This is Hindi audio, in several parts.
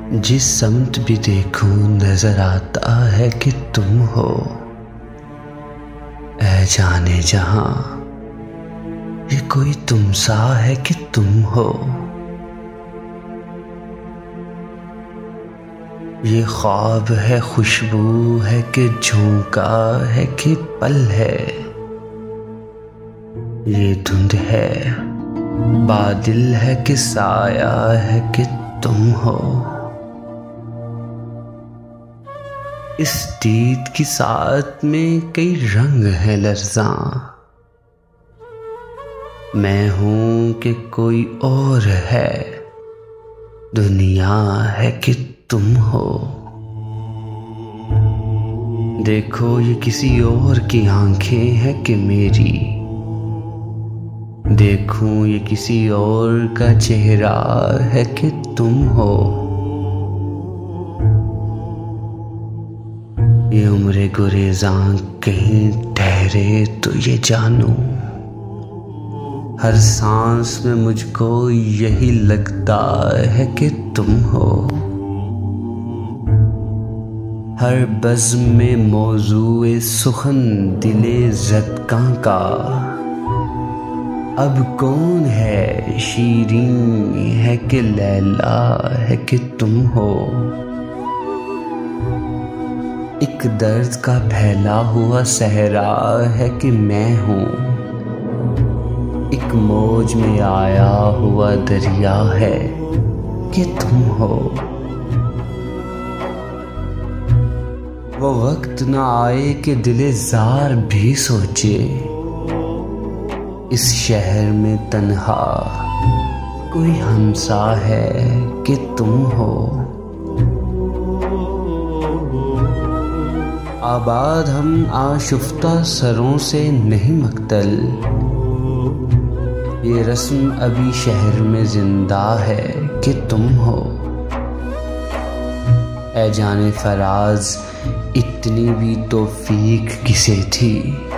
जिस समत भी देखूं नजर आता है कि तुम हो। ऐ जाने जहां ये कोई तुम सा है कि तुम हो। ये ख्वाब है, खुशबू है कि झोंका है कि पल है। ये धुंध है, बादल है कि साया है कि तुम हो। इस दीद की साथ में कई रंग है लर्ज़ां। मैं हूं कि कोई और है, दुनिया है कि तुम हो। देखो ये किसी और की आंखें हैं कि मेरी। देखूं ये किसी और का चेहरा है कि तुम हो। ये उम्र गुरेज़ां कहीं ठहरे तो ये जानूं। हर सांस में मुझको यही लगता है कि तुम हो। हर बज़्म में मौज़ूए सुखन दिले ज़दकां का। अब कौन है, शीरीं है कि लैला है कि तुम हो। एक दर्द का फैला हुआ सहरा है कि मैं हूँ। एक मौज में आया हुआ दरिया है कि तुम हो। वो वक्त न आए कि दिले ज़ार भी सोचे। इस शहर में तन्हा कोई हमसा है कि तुम हो। आबाद हम आशुफ्ता सरों से नहीं मक्तल। ये रस्म अभी शहर में जिंदा है कि तुम हो। ऐ जाने फराज इतनी भी तौफीक किसे थी।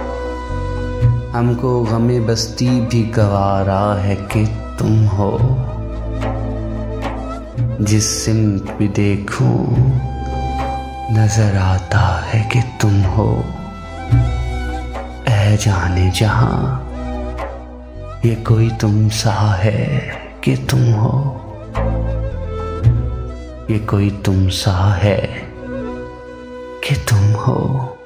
हमको गमे बस्ती भी गवारा है कि तुम हो। जिस सिमत भी देखूं नजर आता है कि तुम हो। ऐ जाने जहां ये कोई तुम सा है कि तुम हो। ये कोई तुम सा है कि तुम हो।